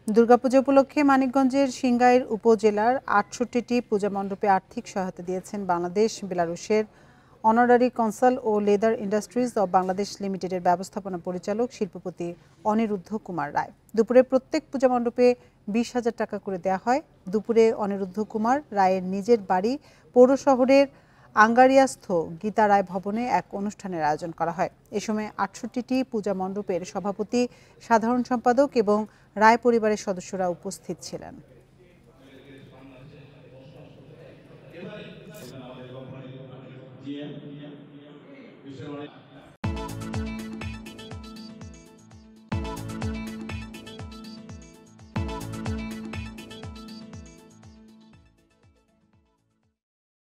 দুর্গাপূজা উপলক্ষে মানিকগঞ্জের সিংগাইর উপজেলার ৬৮টি পূজা মণ্ডপে আর্থিক সহায়তা দিয়েছেন বাংলাদেশ বেলারুশের অনারারি কনসাল ও লেদার ইন্ডাস্ট্রিজ অব বাংলাদেশ লিমিটেডের ব্যবস্থাপনা পরিচালক শিল্পপতি অনিরুদ্ধ কুমার রায়। দুপুরে প্রত্যেক পূজা মণ্ডপে ২০,০০০ টাকা করে দেওয়া হয়। দুপুরে অনিরুদ্ধ কুমার রায়ের নিজের বাড়ি পৌর শহরের আঙ্গারিয়াস্থ গীতা রায় ভবনে এক অনুষ্ঠানের আয়োজন করা হয়। এ সময় ৬৮টি পূজা মণ্ডপের সভাপতি, সাধারণ সম্পাদক এবং রায় পরিবারের সদস্যরা উপস্থিত ছিলেন।